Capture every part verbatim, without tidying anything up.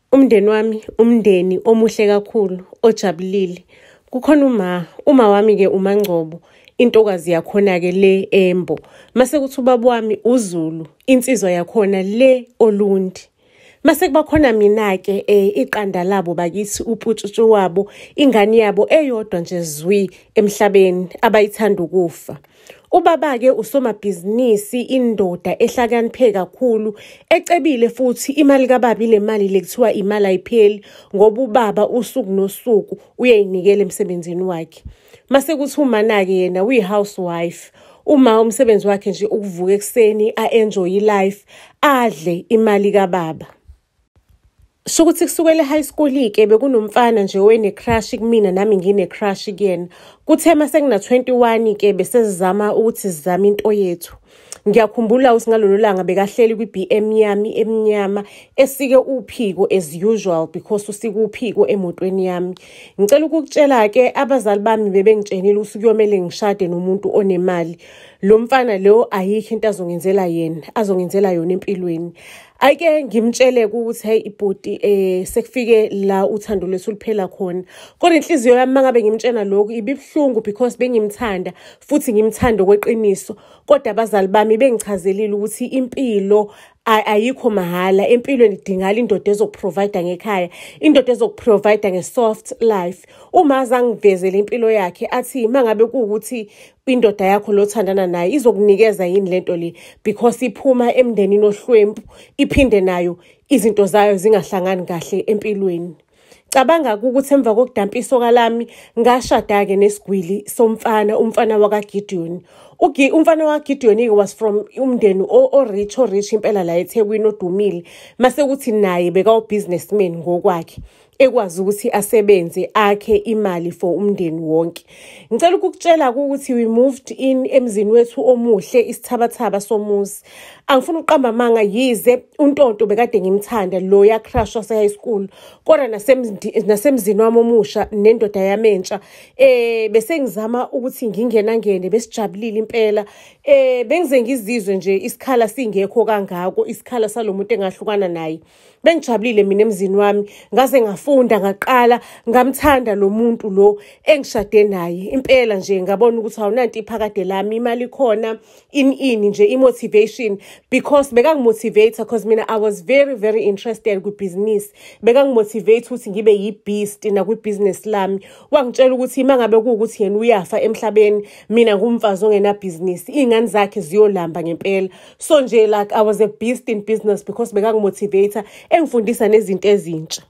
Umndeni wami, umndeni omuhle kakhulu, ojabulile. Kukhona uma, uma wami-ke uMaNgcobo, intokazi yakhona-ke le Embo. Mase kuthi ubaba wami uZulu, insizwa yakhona le Olundi. Mase kuba khona mina-ke iqanda labo bakithi uputshutshu wabo, ingane yabo eyodwa nje zwi emhlabeni abayithanda ukufa. Ubaba-ke usomabhizinisi, indoda ehlakaniphe kakhulu, ecebile futhi imali kababa ile mali le kuthiwa imali ayipheli ngoba ubaba usuku nosuku uyayinikela emsebenzini wakhe. Mase kuthi umana-ke yena uyi-housewife. Uma umsebenzi wakhe nje ukuvuka ekuseni a-enjoy i-life, adle imali kababa. Sokuthi kusukela high school-ke bekunomfana nje owene-crush kumina nami ngine-crush kuyena. Kuthe mase ngina twenty-one-ke besizama ukuthi sizame into yethu. Ngiyakhumbula ukuthi ngalolo langa bekahleli kwi-B M yami emnyama esike uphiko as usual because usike uphiko emotweni yami. Ngicela ukukutshela-ke abazali bami bebengitshenile ukuthi kuyomele ngishade nomuntu onemali. Lo mfana lo ayikho into azongenzela yena, azongenzela yona empilweni. Ayike ngimtshele ukuthi hey ibhoti eh sekufike la uthando lwethu luphela khona. Kodwa inhliziyo yami mangabe ngimtshela lokho ibibhlungu because bengimthanda futhi ngimthanda kweqiniso. Kodwa abazali bami bengichazelile ukuthi impilo ayikho mahala, empilweni idingala indoda ezokuprovide ngekhaya, indoda ezokuprovide ngesoft life. Uma azangivezele impilo yakhe athi mangabe kuukuthi indoda yakho lothandana naye izokunikeza yini lento le because iphuma emndenini ohlwempu, iphinde nayo izinto zayo zingahlangani kahle empilweni. Cabanga ukuthi emva kokudampiso kalami ngashada-ke nesigwili somfana, umfana wakaGideon. Ugi umfana wakaGideon was from umndeni o rich o rich impela la eThekwini odumile. Mase kuthi naye beka u-businessman ngokwakhe, ekwazi ukuthi asebenze akhe imali for umndeni wonke. Ngicela ukukutshela ukuthi we moved in emzini wethu omuhle, isithabathaba somuzi. Angifuna uqamba manga yize uNtonto bekade ngimthanda lo ya crush wase high school. Kodwa nasemzini wami omusha nendoda yamentsha eh bese ngizama ukuthi ngingena ngene besijabulile impela. Eh bengize ngizizwe nje isikhala singekho kangako, isikhala salomuntu engahlukana naye. Bengijabulile mina emzini wami, ngaze ngafunda ngaqala ngamthanda lo muntu lo engishade naye. Impela nje ngabona ukuthi awunanti iphakade lami, imali khona in in nje imotivation because bekangimotivate because mina I was very very interested ku business. Bekangimotivate ukuthi ngibe yi-beast na ku business lami. Wangitshela ukuthi mangabe kuukuthi yena uyafa emhlabeni, mina ngumfazi ongena business, ingane zakhe ziyolamba ngempela. So nje like I was a beast in business because bekangimotivate, engifundisa nezinto ezintsha.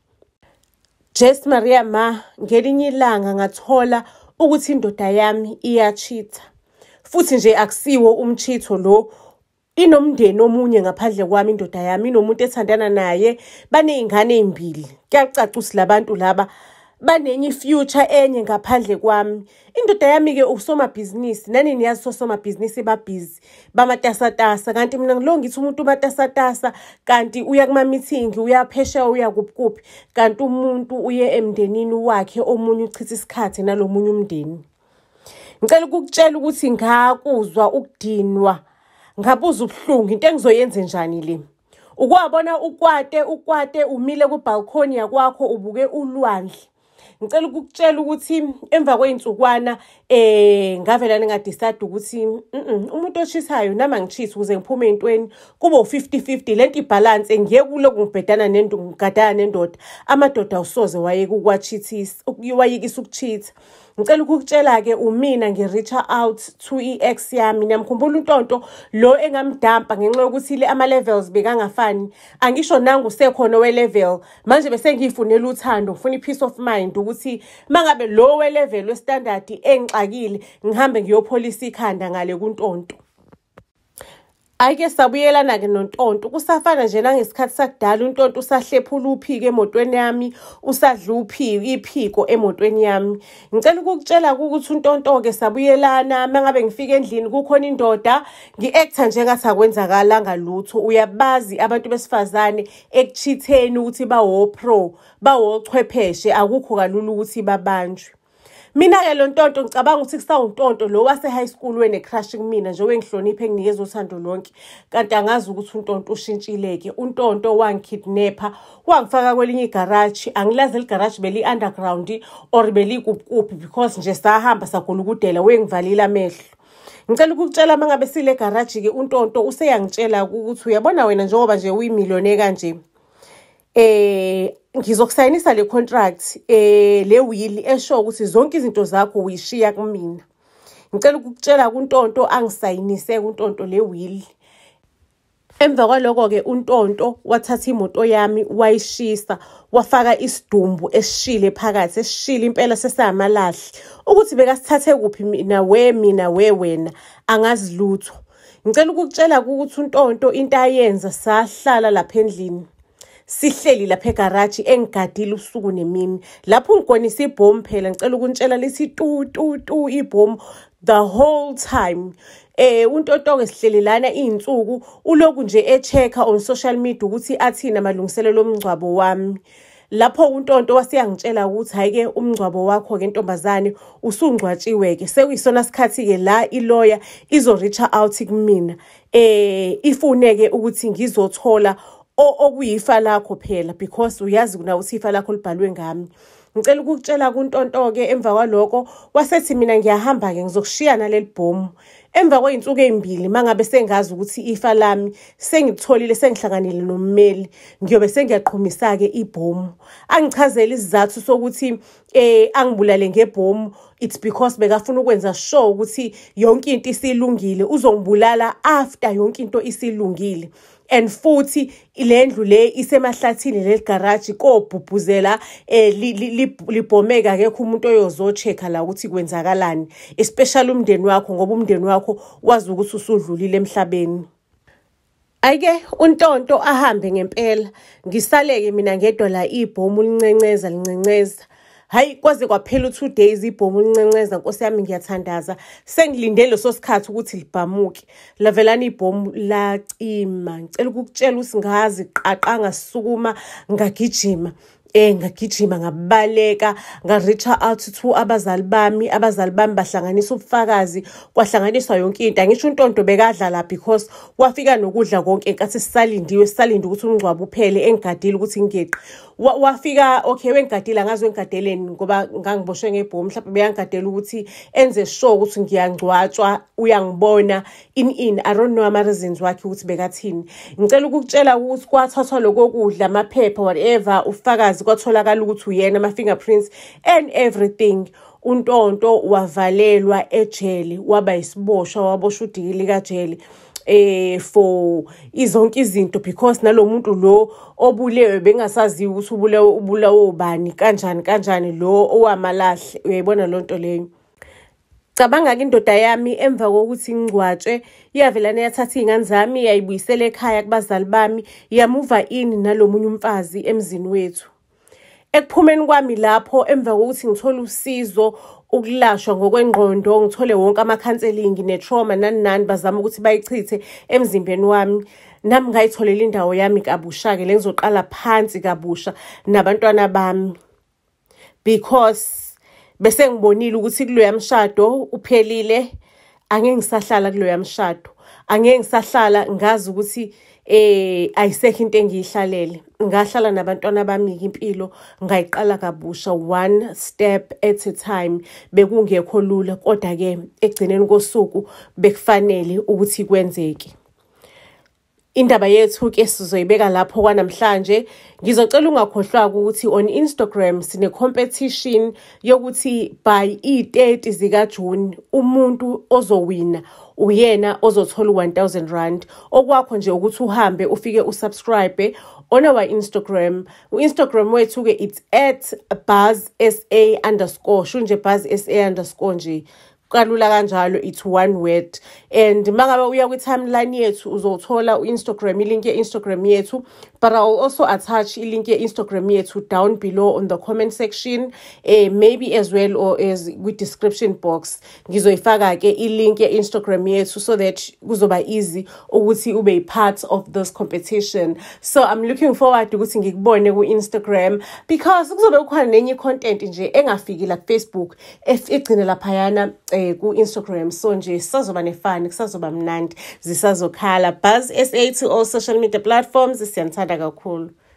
Just Maria ma ngelinye ilanga ngathola ukuthi indoda yami iyachitha. Futhi nje akusiwo umchitho lo, inomndeni omunye ngaphandle kwami indoda yami, inomuntu ethandana naye, banezingane ezimbili. Kuyacaca ukuthi labantu laba banenye future enye ngaphandle kwami. Indoda yami-ke usomabhizinisi, nani niyazi osomabhizinisi babhizi bamatasatasa, kanti mina ngilo ngithi umuntu umatasatasa kanti uya kuma meeting, uyaphesha, uya kuphi, kanti umuntu uye emndenini wakhe omunye uchitha isikhathi nalomunye umndeni. Ngicela ukukutshela ukuthi ngakuzwa ukudinwa, ngabuza ubuhlungu, into engizoyenza njani le. Ukwabona ukwate ukwate umile ku balcony yakwakho ubuke ulwandle. Ngicela ukukutshela ukuthi emva kweinsukwana eh ngavela ngingadecide ukuthi umuntu oshisayo nama ngichisa ukuze ngiphume eintweni kube fifty fifty, lento ibalance ngiye kulo ngibhedana nendoda ngigadana nendoda. Amadoda usoze wayeka ukwachithisa, ukuyikisa ukuchitha. Ngicela ukukutshela-ke umina ngi-reach out to i-ex yami. Niyamkhumbula uNtonto lo engamdampa ngenxa yokuthi le ama-levels bekangafani. Angisho nangu sekhona we-level, manje bese ngiyifunela uthando, ngifuna i-peace of mind ukuthi mangabe lo we-level we-standard engixakile ngihambe ngiyopholisa ikhanda ngale kuNtonto. Ayike sabuyelana-ke noNtonto, kusafana nje nangesikhathi sakudala. uNtonto usahlephula uphiko emotweni yami, usadla uphiko iphiko emotweni yami. Ngicela ukukutshela ukuthi uNtonto-ke sabuyelana. Mangabe ngifika endlini kukhona indoda, ngi-acta njengathi akwenzakalanga lutho. Uyabazi abantu besifazane ekuchitheni ukuthi bawo pro, bawo chwepheshe, akukho kalula ukuthi babanjwe. Mina-ke lo Ntonto ngicabanga ukuthi kusawuNtonto lo wase-high school wene-crush kumina nje wengihlonipha enginikeza uthando lonke. Kanti angazi ukuthi uNtonto ushintshile-ke. uNtonto wangikidnapha, wangifaka kwelinye igaraji. Angilazi ligaraji beli-underground or belikuphi because nje sahamba sagolukudela wengivalile amehlo. Ngicela ukukutshela uma ngabe sile garaji-ke uNtonto useyangitshela ukuthi uyabona wena njengoba nje uyimiliyone kanje. Eh ngizokusayinisa le contract eh le will esho ukuthi zonke izinto zakho uyishiya kumina. Ngicela ukukutshela kuNtonto angisayinise kuNtonto le will. Emva kwaloko-ke uNtonto wathatha imoto yami wayishisa, wafaka isidumbu esishile phakathi, esishile impela sesamalahle. Ukuthi bekasithathe kuphi mina we mina we wena angazi lutho. Ngicela ukukutshela ukuthi uNtonto into ayenza sahlala lapha endlini. Sihleli lapha egaraji engigadile usuku nemini. Lapho ngigonisa ibhomu phela ngicela ukunitshela lithi tu tu tu ibhomu the whole time. Eh uNtonto-ke sihlelelana izinsuku uloku nje echecka on social media ukuthi athina amalungiselelo omngcwabo wami. Lapho uNtonto wasiyangitshela ukuthi hayike umngcwabo wakho ke ntombazane usungcwatshiwe ke sekuyisona sikhathi ke la ilawyer izo reach out kumina eh ifuneke ukuthi ngizothola okuyifa lakho phela because uyazi na ukuthi ifa lakho libhalwe ngami. Ngicela ukukutshela kuNtonto-ke emva kwaloko wasethi mina ngiyahamba ke ngizokushiyana leli bhomu. Emva kweinsuku ezimbili mangabe sengazi ukuthi ifa lami sengitholile sengihlanganile nommeli ngiyobe sengiyaqhumisa ke ibhomu. Angichazela isizathu sokuthi eh angibulale ngebhomu it's because bekafuna ukwenza sure ukuthi yonke into isilungile, uzongibulala after yonke into isilungile. And futhi ilendlu le isemahlathini le garage kobhubhuzela eh libhomeka akekho umuntu oyozochecka la ukuthi kwenzakalani, especially umndeni wakho ngoba umndeni wakho wazi ukuthi usudlulile emhlabeni. Ayike uNtonto ahambe ngempela, ngisaleke mina ngedwa la ibhomu lincenceza lincenceza. Hayi kwaze kwaphela two days ibhomu lincenceza Nkosi yami ngiyathandaza. Sengilindele leso sikhathi ukuthi libhamuke. Lavelana ibhomu lacima. Ngicela ukukutshela usingazi qaqa ngasukuma ngagijima. Eh ngagijima ngabaleka nga-reach out to abazali bami. Abazali bami bahlanganisa ubufakazi, kwahlanganiswa yonke into. Angisho uNtonto bekadlala because wafika nokudla konke enkathi sisalindiwe sisalinde ukuthi umngcwabo uphele engigadile ukuthi ngigeqe. Wafika okay wengigadile angazi wengigadeleni ngoba ngangiboshwe ngebhomu mhlawumbe beyangigadela ukuthi enze sure ukuthi ngiyangcwatshwa uyangibona in in I don't know ama reasons wakhe ukuthi bekathini. Ngicela ukukutshela ukuthi kwathathwa lokho kudla amaphepha whatever ufakazi kwatholakala ukuthi uyena ama fingerprints and everything. uNtonto wavalelwa ejele waba isiboshwa waboshwa udikili kajele eh for izonke izinto because nalomuntu lo obulewe bengasaziwa ukuthi ubulewe ubulawo ubani kanjani kanjani lo owamalahle. Uyayibona lonto leyo. Cabanga ke indoda yami emva kokuthi ngcwatshwe iyavelana yathatha izingane zami yayibuyisela ekhaya kubazali bami yamuva in nalomunye umfazi emzini wethu. Ekuphumeni kwami lapho emva kokuthi ngithola usizo ukulashwa ngokwengqondo ngithole wonke ama counseling ne trauma nani nani bazama ukuthi bayichithe emzimbeni wami, nami ngayitholela indawo yami kabusha ke lengizoqala phansi kabusha nabantwana bami because bese ngibonile ukuthi kulo yamshado uphelile. Angeke ngisahlala kulo yamshado, angeke ngisahlala ngazi ukuthi eh ayisekho into engiyihlalele. Ngahlala nabantwana bami impilo ngayiqala kabusha one step at a time. Bekungekho lula kodwa ke egcineni kosuku bekufanele ukuthi kwenzeke. Indaba yethu ke sizoyibeka lapho kwanamhlanje. Ngizocela ungakhohlwa ukuthi on Instagram sine competition yokuthi by i thirty zika June umuntu ozowina uyena ozothola one thousand rand. Okwakho nje ukuthi uhambe ufike usubscribe on our Instagram. U-Instagram wethu ke it's at buzzsa underscore shunje buzzsa underscore nje. Kalula kanjalo it's one word. And mangabe uya kwi timeline yethu uzothola uInstagram, ilink ye Instagram yethu but I'll also attach a link here Instagram yethu down below on the comment section, uh, maybe as well or as with description box. Ngizoyifaka ke i link ye Instagram yethu so that kuzoba easy ukuthi ube part of this competition. So I'm looking forward to ukuthi ngikubone ku Instagram, because kuzobe kukhona nenye content nje engafiki la Facebook egcine laphayana eh ku Instagram. So nje sazoba nefun, kusazoba mnandi, zisazokhala. Buzz S A to all social media platforms, siyanthanda kakhulu.